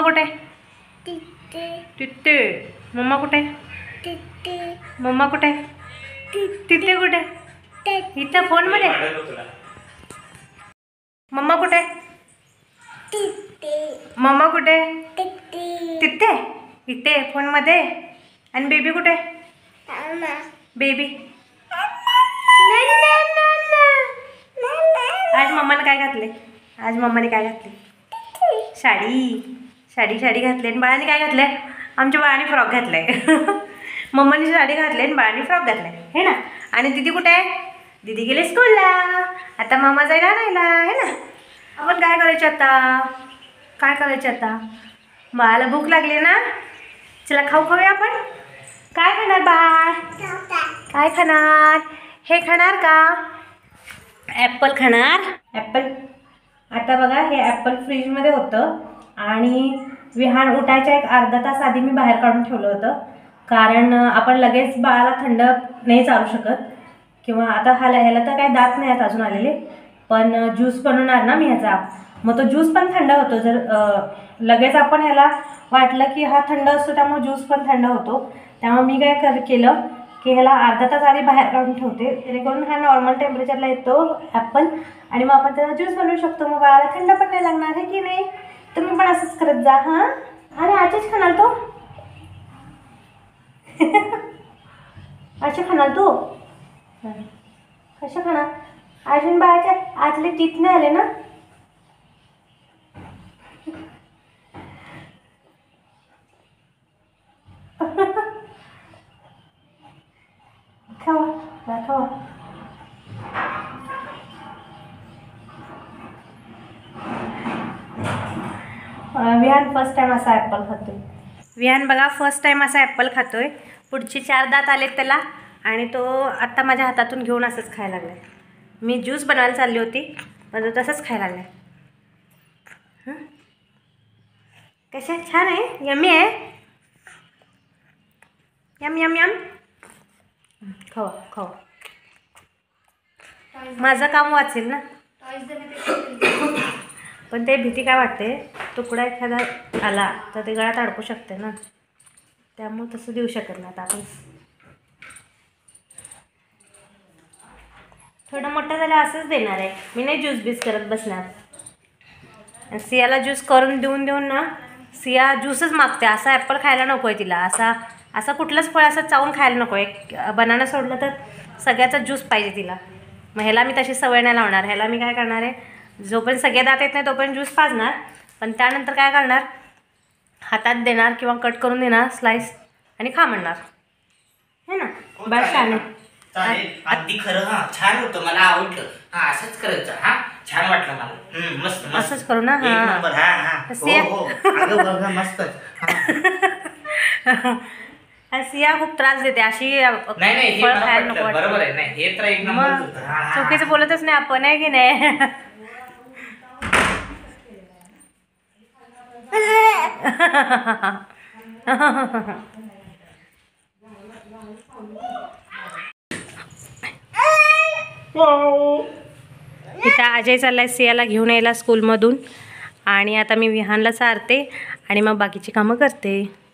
कुठे? तिथे. मम्मा कुठे? मम्मा कुठे? तिथे कुठे? इथं फोन मध्ये. मम्मा कुठे? मम्मा कुठे? तिथे. इथे फोन मध्ये. आणि बेबी कुठे? बेबी. आज मम्माने काय घातले? आज मम्माने काय घातले? साडी. साडी साडी घातली. आणि बाळाने काय घातले? आमच्या बाळाने फ्रॉक घातलाय. मम्माने साडी घातली आणि बाळाने फ्रॉक घातलाय, हे ना. आणि दीदी कुठे आहे? दीदी गेले स्कूलला. आता मामा जाईल आणायला, हे ना. आपण काय करायचं आता? काय करायचं आता? बाळाला भूक लागली ना. चला खाऊया आपण. काय खाणार बाळ? काय खाणार? हे खाणार का? ॲपल खाणार? ॲपल. आता बघा, हे ॲपल फ्रीजमध्ये होतं आणि विहान उठायच्या एक अर्धा तास आधी मी बाहेर काढून ठेवलं होतं. कारण आपण लगेच बाळाला थंड नाही चालू शकत. किंवा आता ह्याला तर काही दात नाही आहेत अजून आलेले, पण ज्यूस बनवणार ना मी ह्याचा, मग तो ज्यूस पण थंड होतो. जर लगेच आपण ह्याला वाटलं की हा थंड असतो, त्यामुळे ज्यूस पण थंड होतो. त्यामुळे मी काय केलं की ह्याला अर्धा तास आधी बाहेर काढून ठेवते, जेणेकरून हा नॉर्मल टेम्परेचरला येतो ॲपल, आणि मग आपण त्याचा ज्यूस बनवू शकतो. मग बाळाला थंड पण नाही लागणार, आहे की नाही? तुम्ही पण असंच करत जा. हां. अरे आजच खाणार तो? अच्छा खाणार तू? कशा खाणार? अजून बाळाच्या आतले टीथ नाही आले ना. खावा खावा. विहान फर्स्ट टाइम असा ॲपल खातोय. विहान बघा फर्स्ट टाइम असा ॲपल खातोय. पुढचे 4 दात आलेत त्याला, आणि तो आत्ता माझ्या हातातून घेऊन असंच खायला लागलाय. मी ज्यूस बनवायला चालली होती, पण तो तसंच खायला लागलाय. कशा? छान आहे? यम्मी आहे? Yum yum yum. खावा खावा. माझं काम वाचेल ना. पण ते भीती काय वाटते, तुकडा एखादा आला तर ते गळ्यात अडकू शकते ना, त्यामुळे तसं देऊ शकत नाही. आता आपण थोडं मोठं झालं असंच देणार आहे. मी नाही ज्यूस बीस करत बसणार. आणि सियाला ज्यूस करून देऊन देऊन ना, सिया ज्यूसच मागते. असा ॲपल खायला नको आहे तिला. असा कुठलंच फळ असं चावून खायला नको आहे. बनाना सोडलं तर सगळ्याचा ज्यूस पाहिजे तिला. मग ह्याला मी तशी सवय नाही लावणार. ह्याला मी काय करणार आहे, जोपर्यंत सगळे दात येत नाही तोपर्यंत ज्यूस पाजणार, पण त्यानंतर काय करणार, हातात देणार किंवा कट करून देणार स्लाइस, आणि खा म्हणणार, है ना. बस छान आहे. अगदी खरं. हां, छान होतं, मला आवडलं. हां, असंच करायचं. हां, छान वाटलं मला. मस्त मस्त. असंच करू ना. एक नंबर. हां हां. हो. अगं बघा मस्त. सिया खूप त्रास देते अशी. नाही फळ खायला नको. बरोबर आहे. नाही हे तर एक नंबर होतं. चुकीचं बोलतच नाही आपण, आहे की नाही? इथं अजय चाललाय सियाला घेऊन यायला स्कूलमधून, आणि आता मी विहानला सारते आणि मग बाकीची कामं करते.